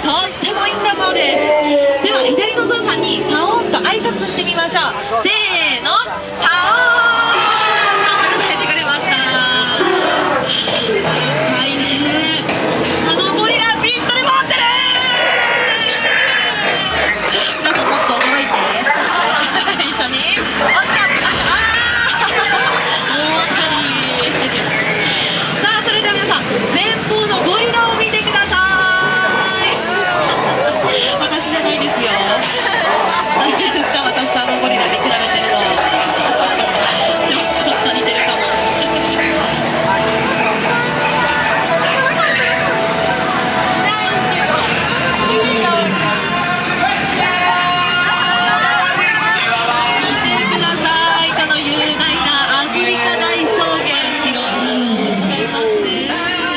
とってもいいんだそうです。では左のゾウさんにパオンと挨拶してみましょう。せーの、パオン。答えてくれました。はいね、ゴリラピストル持ってる。皆さんもっと驚いて一緒におっか前方のゴリラを見てください。私じゃないですよ。大丈夫ですか、私とゴリラに比べてるの。ちょっと似てるかも。見てください、この雄大なアフリカ大草原。いろんなのを使いますね。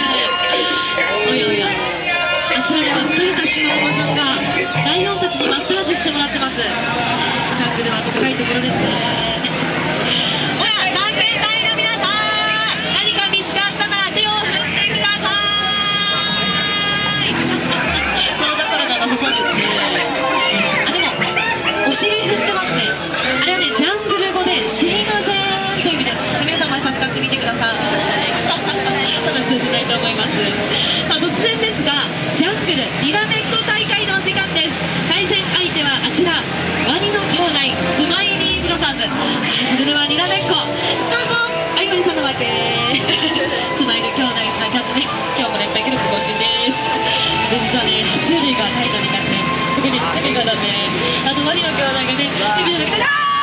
あちらでは2人と島おばさんがライオンたちにマッサージしてもらってます。ジャングルは深いところですね。ほら、学園隊の皆さん、何か見つかったら手を振ってください。それどころがなさそうですね。あ、でもお尻振ってますね。あれはね、ジャングル語で知りませんという意味です。皆さんも明日使ってみてください。多分通じないと思います。さあ、突然ですが、ジャングルにらめっこ大会の時間です。対戦相手はあちら、ワニの兄弟スマイリーブロザーズ。それではにらめっこスタート。はい、ワニさんの負け。スマイル兄弟の勝ってね、今日もね、いっぱい記録更新です。実はね、爬虫類がタイトに勝って、特にエビがだね、ワニの兄弟がね、エビの中で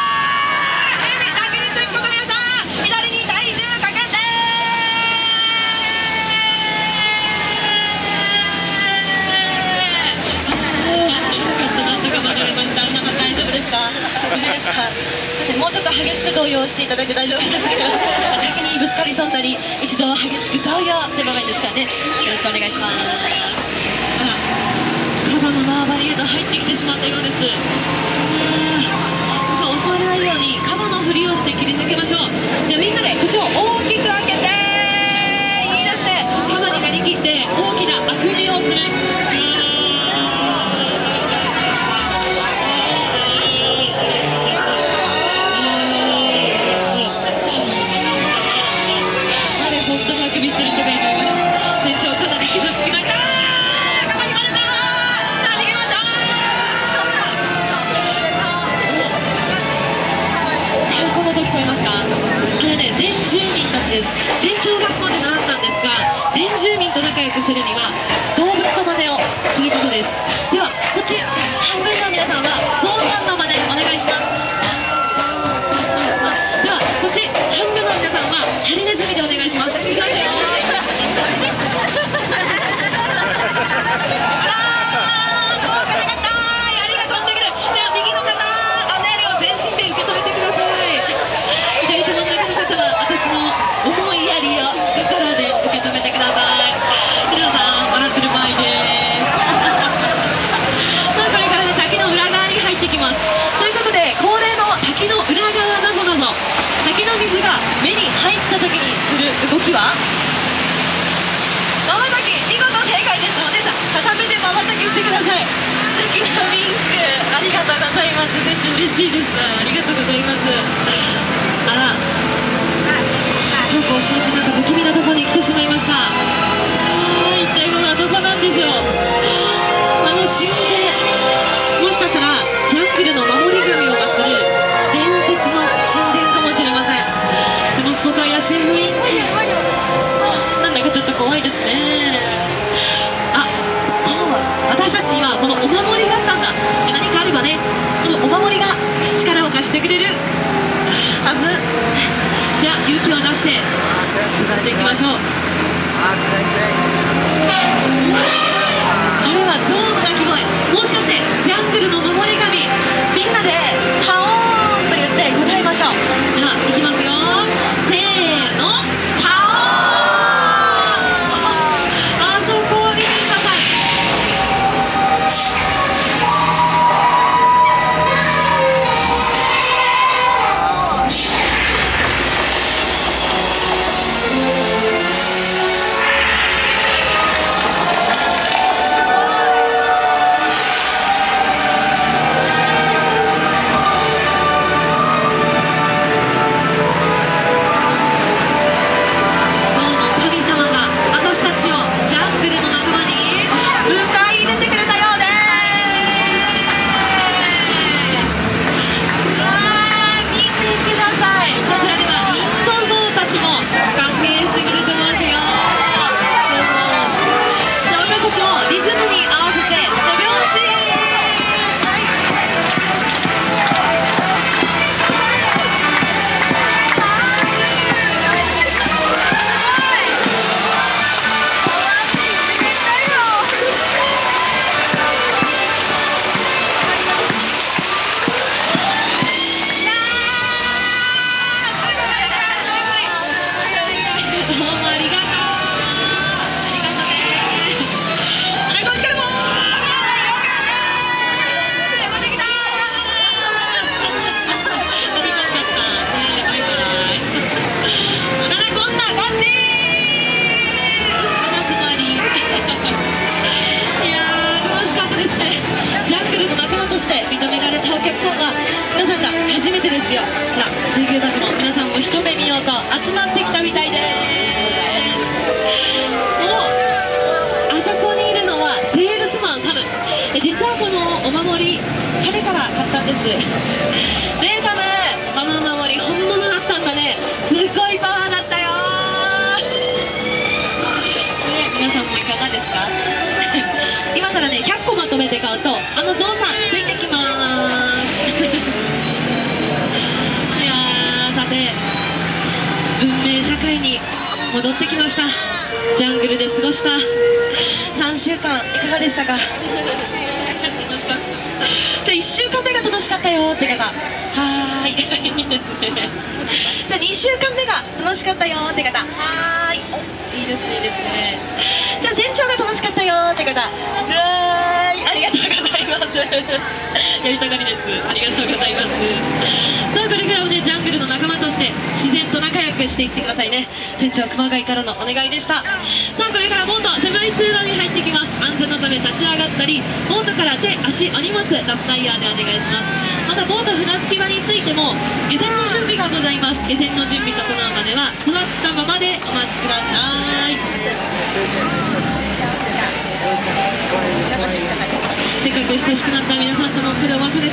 無事ですか。もうちょっと激しく動揺していただいて大丈夫ですけど、滝にぶつかりそうになり一度激しく動揺って場面ですからね。よろしくお願いします。あら、カバの縄張りへと入ってきてしまったようです。襲われないようにカバのふりをして切り抜けましょう。じゃあみんなで口を大きく開けて、いいですね。カバになりきって大きなあくびをする。全長学校で習ったんですが、先住民と仲良くするには動物の真似をすることです。ではこっち半分の皆さんはゾウさんの真似お願いします。ではこっち半分の皆さんはハリネズミでお願いします。いきますよ。動きはまばたき、見事正解です。お姉さん片目でまばたきしてください。素敵なウィンクありがとうございます。めっちゃ嬉しいです。ありがとうございます。あら、そうこう承知なんか不気味なところに来てしまいました。一体このどこなんでしょう。神殿、もしかしたらジャングルの守り神を祀る伝説の神殿かもしれません。でもすごく怪しい雰囲気、なんだかちょっと怖いですね。あ、そう、私たちにはこのお守りがあったんだ。何かあればね、このお守りが力を貸してくれるはず。じゃあ勇気を出して進んでいきましょう。これは象の鳴き声。もしかしてジャングルの守り神。みんなでパオーンと言って答えましょう。さあ、いきますよ。せーの、パオーン。あそこを見てください。 り彼から買ったんです。レンサムこのお守り本物だったんだね。すごいパワーだったよ皆さんもいかがですか今からね100個まとめて買うとゾウさんついてきますいやー、さて文明社会に戻ってきました。ジャングルで過ごした3週間いかがでしたか楽しかった。じゃあ1週間目が楽しかったよって方、はーいいいですね。じゃあ2週間目が楽しかったよって方、はーい、お、いいですね、いいですね。じゃあ全長が楽しかったよって方、はーい、ありがとうございますやりたがりです。ありがとうございます。さあこれからもねジャングルの仲間として自然と仲良くしていってくださいね。船長熊谷からのお願いでした。さあこれからボート狭い通路に入ってきます。安全のため立ち上がったりボートから手足お荷物脱タイヤでお願いします。またボート船着き場についても下船の準備がございます。下船の準備整うまでは座ったままでお待ちください。せっかく親しくなった皆さんともこれお別れ